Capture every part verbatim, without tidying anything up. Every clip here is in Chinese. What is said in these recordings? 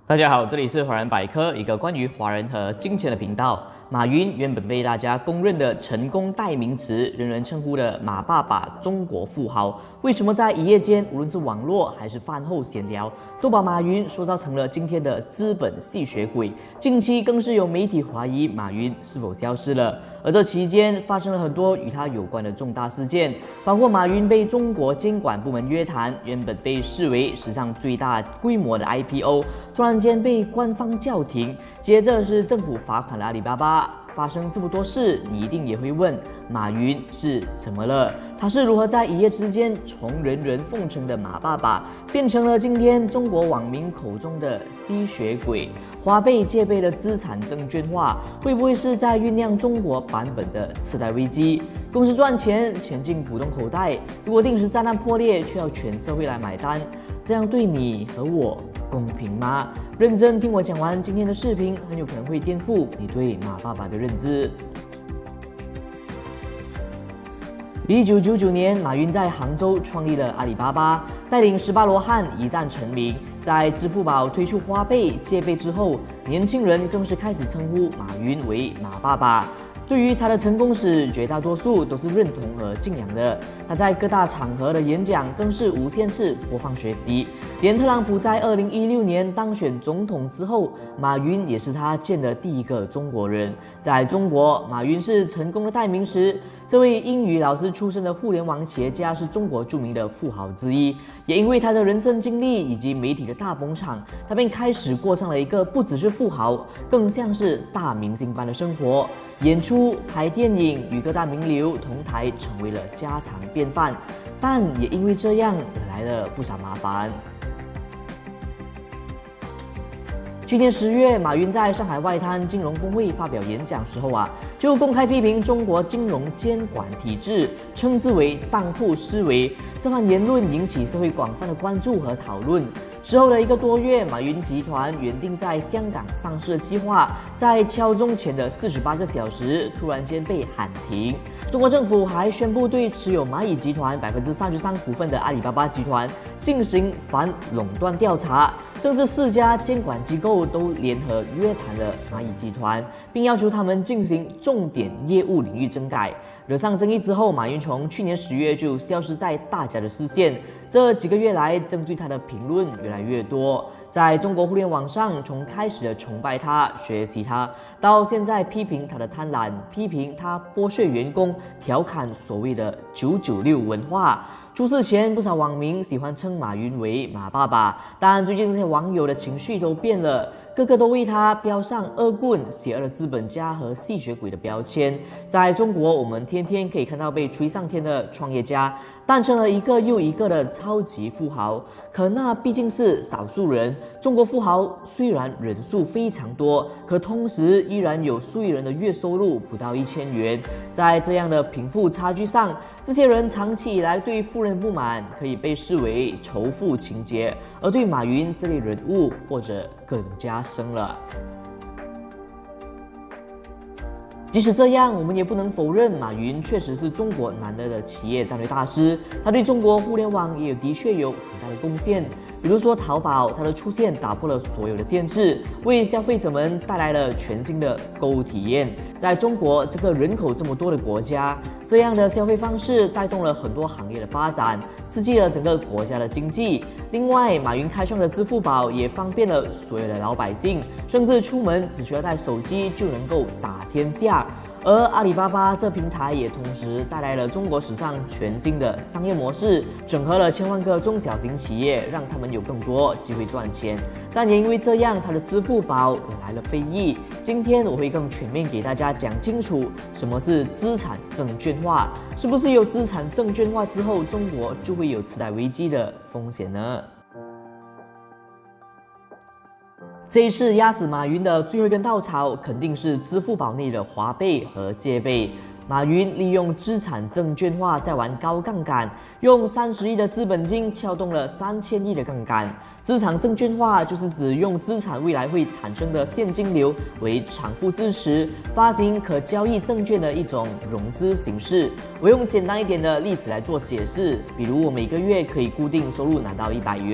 大家好，这里是华人百科，一个关于华人和金钱的频道。马云原本被大家公认的成功代名词，人人称呼的马爸爸、中国富豪，为什么在一夜间，无论是网络还是饭后闲聊，都把马云塑造成了今天的资本吸血鬼？近期更是有媒体怀疑马云是否消失了。而这期间发生了很多与他有关的重大事件，包括马云被中国监管部门约谈，原本被视为史上最大规模的 I P O， 突然间被官方叫停，接着是政府罚款了阿里巴巴。发生这么多事，你一定也会问，马云是怎么了？他是如何在一夜之间从人人奉承的马爸爸，变成了今天中国网民口中的吸血鬼？花呗借呗的资产证券化，会不会是在酝酿中国版本的次贷危机？公司赚钱，钱进股东口袋，如果定时炸弹破裂，却要全社会来买单，这样对你和我公平吗？认真听我讲完今天的视频，很有可能会颠覆你对马爸爸的认知。一九九九年，马云在杭州创立了阿里巴巴，带领十八罗汉一战成名。在支付宝推出花呗、借呗之后，年轻人更是开始称呼马云为马爸爸。对于他的成功史，绝大多数都是认同和敬仰的。他在各大场合的演讲更是无限次播放学习。连特朗普在二零一六年当选总统之后，马云也是他见的第一个中国人。在中国，马云是成功的代名词。这位英语老师出身的互联网企业家是中国著名的富豪之一。也因为他的人生经历以及媒体的大捧场，他便开始过上了一个不只是富豪，更像是大明星般的生活。演出、拍电影，与各大名流同台成为了家常便饭，但也因为这样惹来了不少麻烦。去年十月，马云在上海外滩金融峰会发表演讲时候啊，就公开批评中国金融监管体制，称之为当铺思维。这番言论引起社会广泛的关注和讨论。之后的一个多月，马云集团原定在香港上市的计划，在敲钟前的四十八个小时突然间被喊停。中国政府还宣布对持有蚂蚁集团百分之三十三股份的阿里巴巴集团进行反垄断调查，甚至四家监管机构都联合约谈了蚂蚁集团，并要求他们进行重点业务领域整改。惹上争议之后，马云从去年十月就消失在大家的视线。这几个月来，针对他的评论越来越多。在中国互联网上，从开始的崇拜他、学习他，到现在批评他的贪婪，批评他剥削员工，调侃所谓的“九九六”文化。出事前，不少网民喜欢称马云为马爸爸，但最近这些网友的情绪都变了，个个都为他标上恶棍、邪恶的资本家和吸血鬼的标签。在中国，我们天天可以看到被吹上天的创业家，诞生了一个又一个的超级富豪，可那毕竟是少数人。中国富豪虽然人数非常多，可同时依然有数亿人的月收入不到一千元。在这样的贫富差距上，这些人长期以来对富人的不满可以被视为仇富情节，而对马云这类人物或者更加深了。即使这样，我们也不能否认马云确实是中国难得的企业战略大师，他对中国互联网也的确有很大的贡献。比如说淘宝，它的出现打破了所有的限制，为消费者们带来了全新的购物体验。在中国这个人口这么多的国家，这样的消费方式带动了很多行业的发展，刺激了整个国家的经济。另外，马云开创的支付宝也方便了所有的老百姓，甚至出门只需要带手机就能够打天下。而阿里巴巴这平台也同时带来了中国史上全新的商业模式，整合了千万个中小型企业，让他们有更多机会赚钱。但也因为这样，它的支付宝惹来了非议。今天我会更全面给大家讲清楚什么是资产证券化，是不是有资产证券化之后，中国就会有次贷危机的风险呢？这一次压死马云的最后一根稻草，肯定是支付宝内的花呗和借呗。马云利用资产证券化在玩高杠杆，用三十亿的资本金撬动了三千亿的杠杆。资产证券化就是指用资产未来会产生的现金流为偿付支持，发行可交易证券的一种融资形式。我用简单一点的例子来做解释，比如我每个月可以固定收入拿到一百元。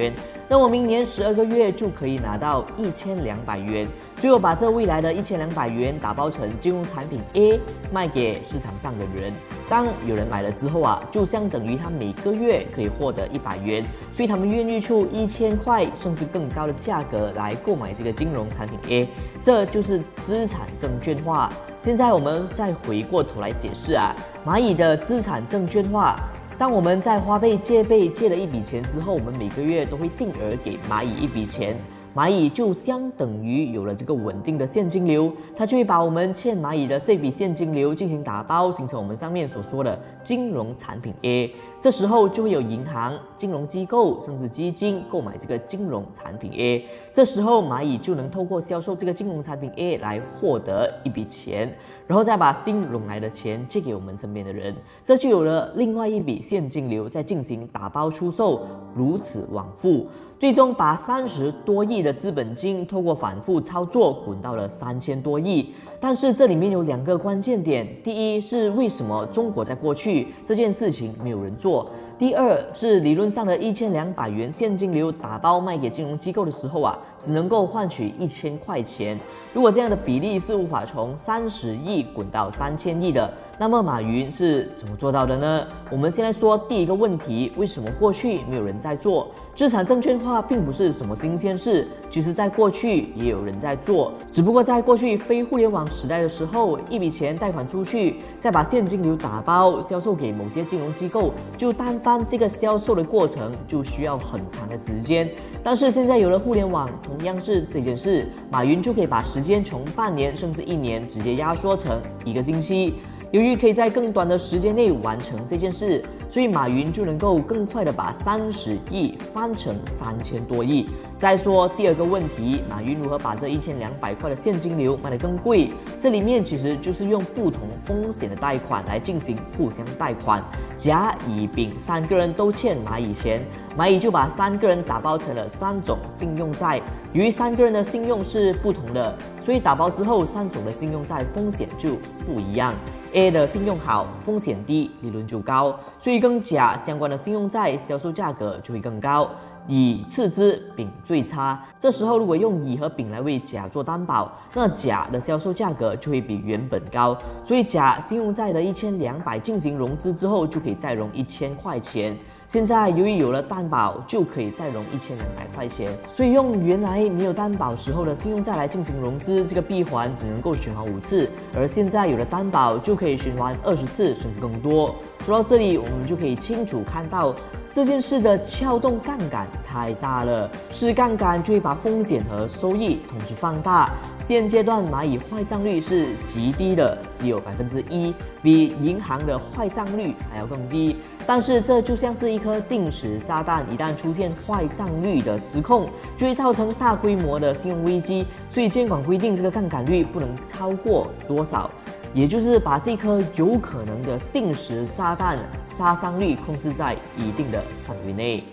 那我明年十二个月就可以拿到一千两百元。所以我把这未来的一千两百元打包成金融产品 A 卖给市场上的人。当有人买了之后啊，就相等于他每个月可以获得一百元，所以他们愿意出一千块甚至更高的价格来购买这个金融产品 A， 这就是资产证券化。现在我们再回过头来解释啊，蚂蚁的资产证券化。当我们在花呗借呗借了一笔钱之后，我们每个月都会定额给蚂蚁一笔钱。蚂蚁就相等于有了这个稳定的现金流，它就会把我们欠蚂蚁的这笔现金流进行打包，形成我们上面所说的金融产品 A。这时候就会有银行、金融机构甚至基金购买这个金融产品 A。这时候蚂蚁就能透过销售这个金融产品 A 来获得一笔钱，然后再把新融来的钱借给我们身边的人，这就有了另外一笔现金流在进行打包出售，如此往复。最终把三十多亿的资本金透过反复操作滚到了三千多亿。但是这里面有两个关键点，第一是为什么中国在过去这件事情没有人做，第二是理论上的一千两百元现金流打包卖给金融机构的时候啊，只能够换取一千块钱。如果这样的比例是无法从三十亿滚到三千亿的，那么马云是怎么做到的呢？我们先来说第一个问题，为什么过去没有人在做？资产证券化并不是什么新鲜事，其实在过去也有人在做，只不过在过去非互联网时代的时候，一笔钱贷款出去，再把现金流打包销售给某些金融机构，就单单这个销售的过程就需要很长的时间。但是现在有了互联网，同样是这件事，马云就可以把时间从半年甚至一年直接压缩成一个星期。由于可以在更短的时间内完成这件事，所以马云就能够更快的把三十亿翻成三千多亿。再说第二个问题，马云如何把这一千两百块的现金流卖得更贵？这里面其实就是用不同风险的贷款来进行互相贷款。甲、乙、丙三个人都欠蚂蚁钱，蚂蚁就把三个人打包成了三种信用债。由于三个人的信用是不同的，所以打包之后三种的信用债风险就不一样。A 的信用好，风险低，利润就高，所以跟甲相关的信用债销售价格就会更高。乙次之，丙最差。这时候如果用乙和丙来为甲做担保，那甲的销售价格就会比原本高。所以甲信用债的一千两百进行融资之后，就可以再融一千块钱。现在由于有了担保，就可以再融一千两百块钱，所以用原来没有担保时候的信用债来进行融资，这个闭环只能够循环五次，而现在有了担保，就可以循环二十次甚至更多。说到这里，我们就可以清楚看到这件事的撬动杠杆太大了，是杠杆就会把风险和收益同时放大。现阶段蚂蚁坏账率是极低的，只有百分之一，比银行的坏账率还要更低。但是这就像是一颗定时炸弹，一旦出现坏账率的失控，就会造成大规模的信用危机。所以监管规定这个杠杆率不能超过多少，也就是把这颗有可能的定时炸弹杀伤率控制在一定的范围内。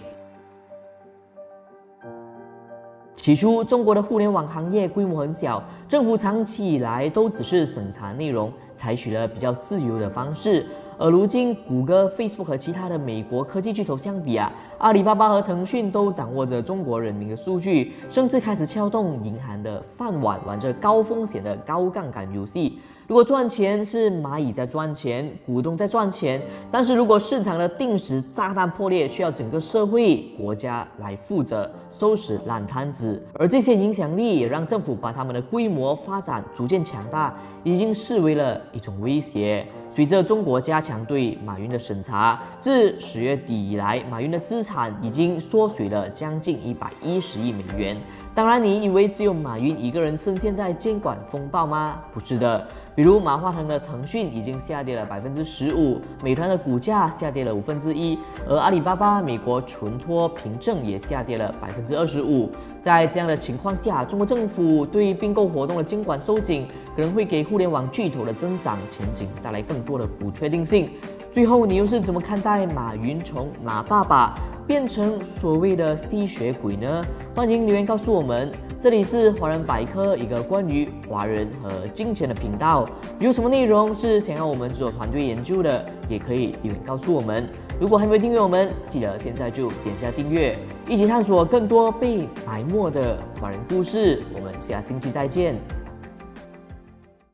起初，中国的互联网行业规模很小，政府长期以来都只是审查内容，采取了比较自由的方式。而如今，谷歌、Facebook 和其他的美国科技巨头相比啊，阿里巴巴和腾讯都掌握着中国人民的数据，甚至开始撬动银行的饭碗，玩着高风险的高杠杆游戏。如果赚钱是蚂蚁在赚钱，股东在赚钱，但是如果市场的定时炸弹破裂，需要整个社会、国家来负责收拾烂摊子。而这些影响力也让政府把他们的规模发展逐渐强大，已经视为了一种威胁。随着中国加强对马云的审查，自十月底以来，马云的资产已经缩水了将近一百一十亿美元。当然，你以为只有马云一个人深陷在监管风暴吗？不是的，比如马化腾的腾讯已经下跌了百分之十五，美团的股价下跌了五分之一，而阿里巴巴美国存托凭证也下跌了百分之二十五。在这样的情况下，中国政府对并购活动的监管收紧，可能会给互联网巨头的增长前景带来更多的不确定性。最后，你又是怎么看待马云从马爸爸变成所谓的吸血鬼呢？欢迎留言告诉我们。这里是华人百科，一个关于华人和金钱的频道。有什么内容是想要我们制作团队研究的，也可以留言告诉我们。如果还没有订阅我们，记得现在就点下订阅。 一起探索更多被埋没的华人故事。我们下星期再见。